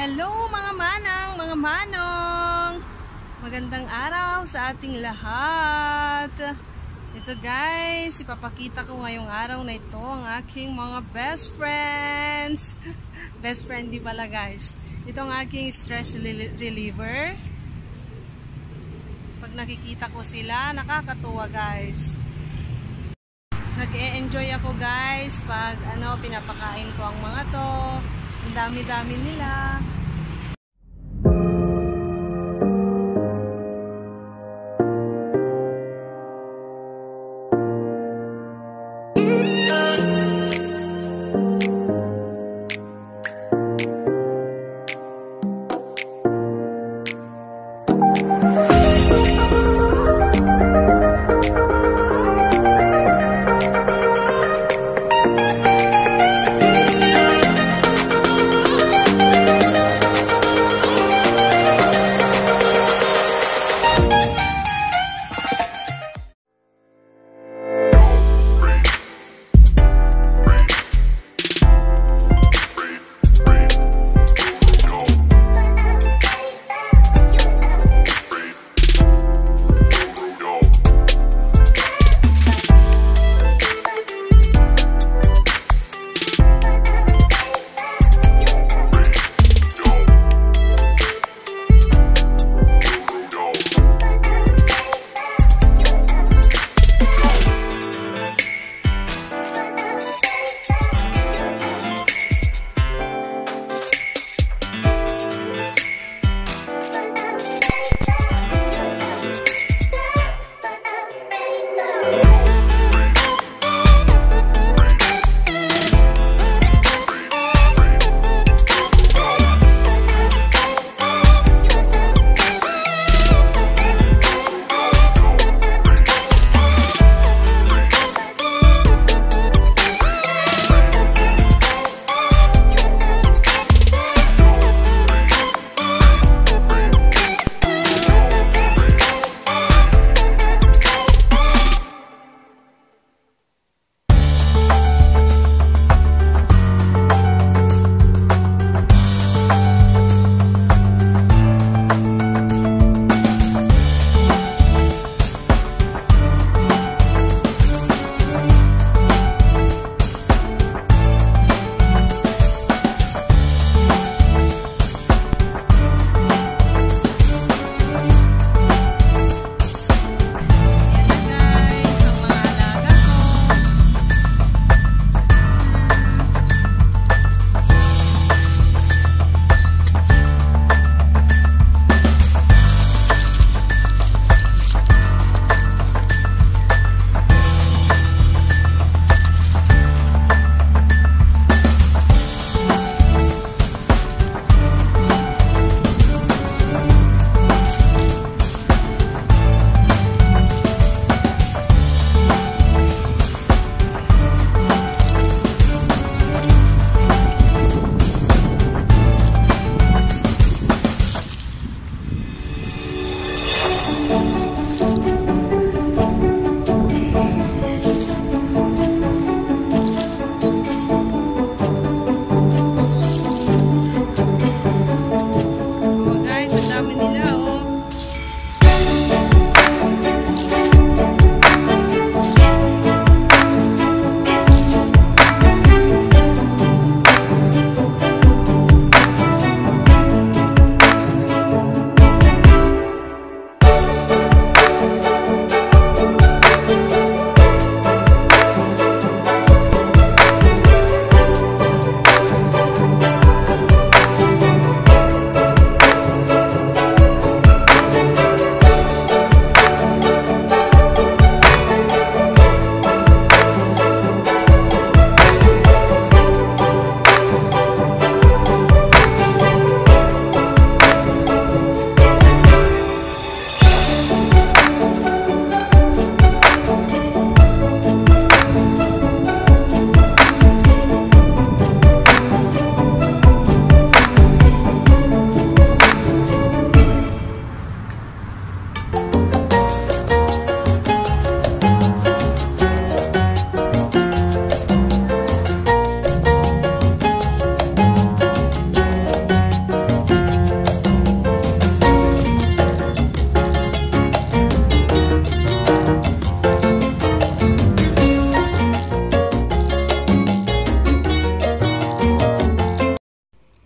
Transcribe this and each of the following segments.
Hello mga manang, mga manong! Magandang araw sa ating lahat. Ito guys, ipapakita ko ngayong araw na ito ang aking mga best friends. Best friend di pala guys. Ito ang aking stress reliever. Pag nakikita ko sila, nakakatuwa guys. Nag-e-enjoy ako guys pag pinapakain ko ang mga to. Ang dami-dami nila.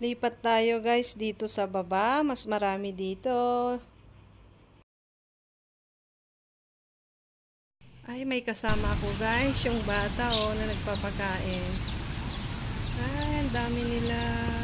Lipat tayo guys dito sa baba. Mas marami dito. Ay, may kasama ako guys. Yung bata na nagpapakain. Ay, ang dami nila.